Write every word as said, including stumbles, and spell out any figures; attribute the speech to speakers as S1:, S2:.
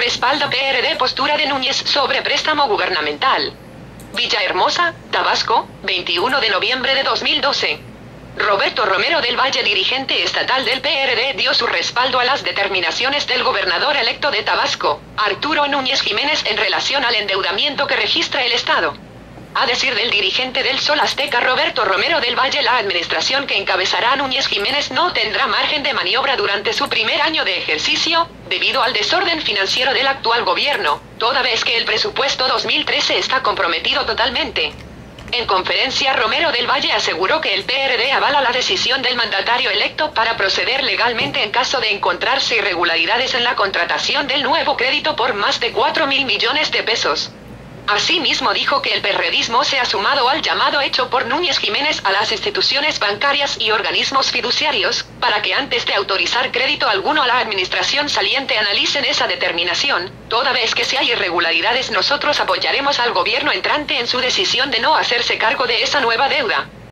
S1: respalda P R D postura de Núñez sobre préstamo gubernamental. Villahermosa, Tabasco, veintiuno de noviembre de dos mil doce. Roberto Romero del Valle, dirigente estatal del P R D, dio su respaldo a las determinaciones del gobernador electo de Tabasco, Arturo Núñez Jiménez, en relación al endeudamiento que registra el Estado. A decir del dirigente del Sol Azteca Roberto Romero del Valle, la administración que encabezará Núñez Jiménez no tendrá margen de maniobra durante su primer año de ejercicio, debido al desorden financiero del actual gobierno, toda vez que el presupuesto dos mil trece está comprometido totalmente. En conferencia, Romero del Valle aseguró que el P R D avala la decisión del mandatario electo para proceder legalmente en caso de encontrarse irregularidades en la contratación del nuevo crédito por más de cuatro mil millones de pesos. Asimismo, dijo que el perredismo se ha sumado al llamado hecho por Núñez Jiménez a las instituciones bancarias y organismos fiduciarios, para que antes de autorizar crédito alguno a la administración saliente analicen esa determinación. Toda vez que si hay irregularidades, nosotros apoyaremos al gobierno entrante en su decisión de no hacerse cargo de esa nueva deuda.